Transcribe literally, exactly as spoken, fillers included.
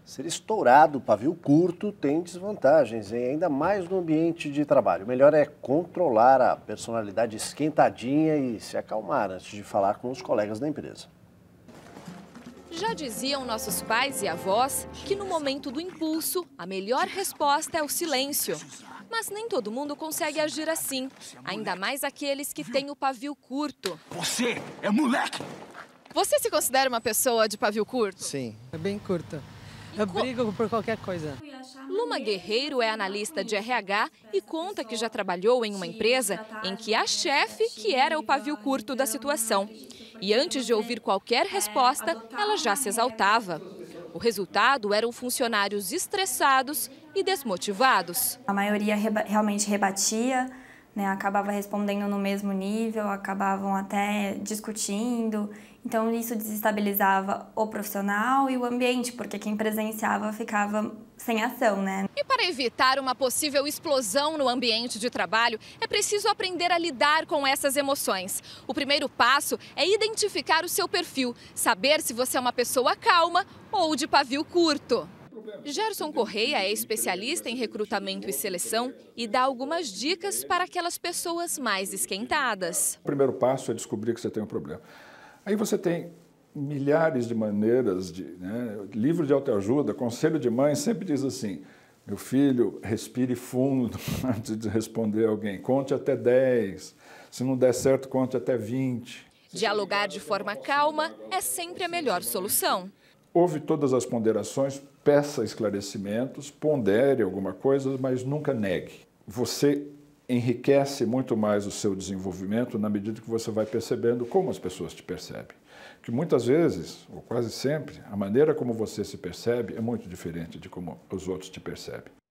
Ser estourado, pavio curto, tem desvantagens, hein? Ainda mais no ambiente de trabalho. O melhor é controlar a personalidade esquentadinha e se acalmar antes de falar com os colegas da empresa. Já diziam nossos pais e avós que no momento do impulso, a melhor resposta é o silêncio. Mas nem todo mundo consegue agir assim, ainda mais aqueles que têm o pavio curto. Você é moleque! Você se considera uma pessoa de pavio curto? Sim, é bem curto. Eu brigo por qualquer coisa. Luma Guerreiro é analista de R H e conta que já trabalhou em uma empresa em que a chefe que era o pavio curto da situação. E antes de ouvir qualquer resposta, ela já se exaltava. O resultado eram funcionários estressados e desmotivados. A maioria reba- realmente rebatia, né, acabava respondendo no mesmo nível, acabavam até discutindo. Então isso desestabilizava o profissional e o ambiente, porque quem presenciava ficava sem ação, né? E para evitar uma possível explosão no ambiente de trabalho, é preciso aprender a lidar com essas emoções. O primeiro passo é identificar o seu perfil, saber se você é uma pessoa calma ou de pavio curto. Gerson Correia é especialista em recrutamento e seleção e dá algumas dicas para aquelas pessoas mais esquentadas. O primeiro passo é descobrir que você tem um problema. Aí você tem milhares de maneiras, de, né? Livro de autoajuda, conselho de mãe sempre diz assim: meu filho, respire fundo antes de responder alguém, conte até dez, se não der certo, conte até vinte. Dialogar de forma calma é sempre a melhor solução. Ouve todas as ponderações, peça esclarecimentos, pondere alguma coisa, mas nunca negue. Você enriquece muito mais o seu desenvolvimento na medida que você vai percebendo como as pessoas te percebem. Que muitas vezes, ou quase sempre, a maneira como você se percebe é muito diferente de como os outros te percebem.